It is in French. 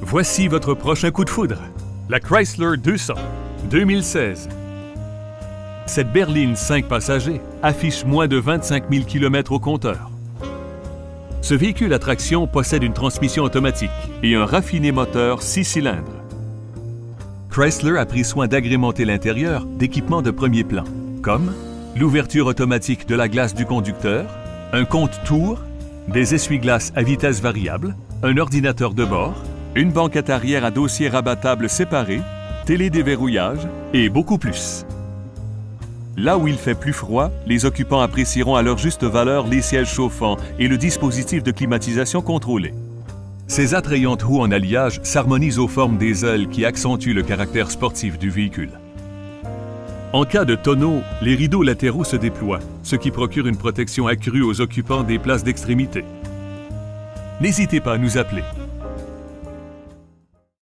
Voici votre prochain coup de foudre. La Chrysler 200, 2016. Cette berline 5 passagers affiche moins de 25 000 km au compteur. Ce véhicule à traction possède une transmission automatique et un raffiné moteur 6 cylindres. Chrysler a pris soin d'agrémenter l'intérieur d'équipements de premier plan, comme l'ouverture automatique de la glace du conducteur, un compte-tours, des essuie-glaces à vitesse variable, un ordinateur de bord, une banquette arrière à dossier rabattable séparé, télé-déverrouillage et beaucoup plus. Là où il fait plus froid, les occupants apprécieront à leur juste valeur les sièges chauffants et le dispositif de climatisation contrôlé. Ces attrayantes roues en alliage s'harmonisent aux formes des ailes qui accentuent le caractère sportif du véhicule. En cas de tonneau, les rideaux latéraux se déploient, ce qui procure une protection accrue aux occupants des places d'extrémité. N'hésitez pas à nous appeler.